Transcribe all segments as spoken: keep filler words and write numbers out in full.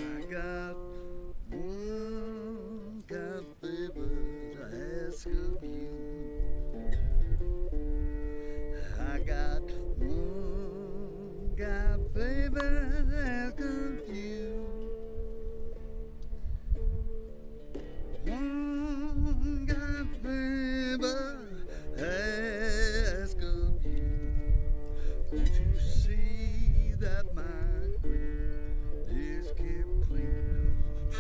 I got one kind of favor to ask of you. I got one kind of favor to ask of you. One kind of favor to ask of you. Won't you see that my grave is kept clean?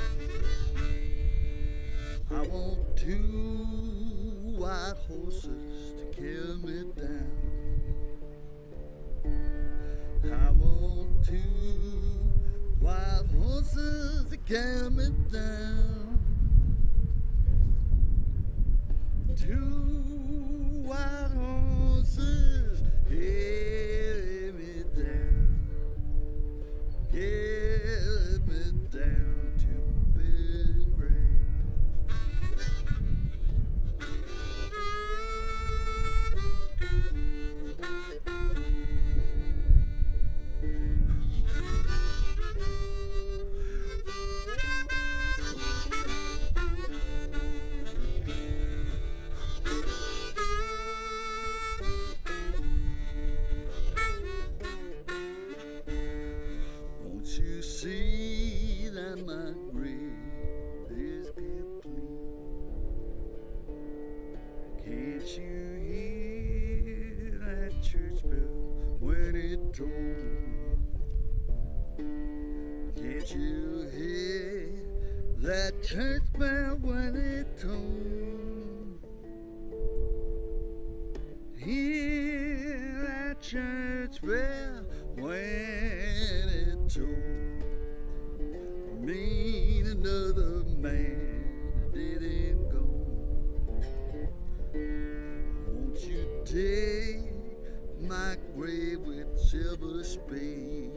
I want two white horses to carry me down. I want two white horses to carry me down. Two white horses carry me down, carry me down to a big grave. Won't you see that my grave is kept clean? Can't you hear that church bell when it tolls? Can't you hear that church bell when it tolls? Hear that church bell when it told me another man didn't go. Won't you take my grave with silver spade?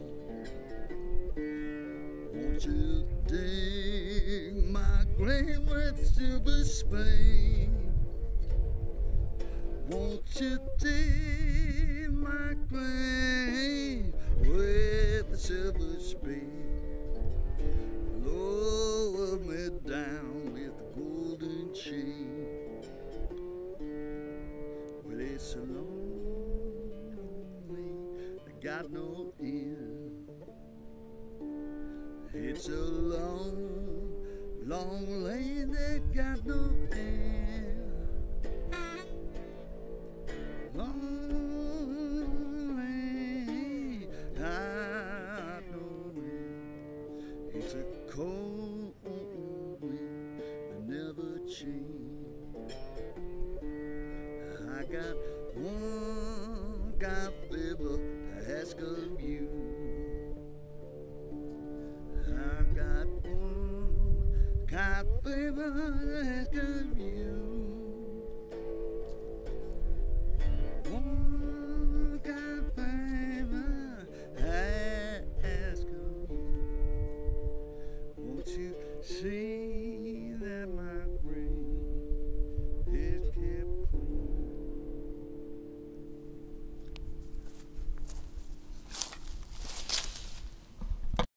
Won't you dig my grave with silver spade? Won't you dig my grave with the silver spade? Lower me down with the golden chain. Well, it's a long, long way that got no end. It's a long, long lane that got no end. Long lane, got no end. It's a cold wind that never change. I got one kind of favor to ask of you. I got one kind of favor to ask of you.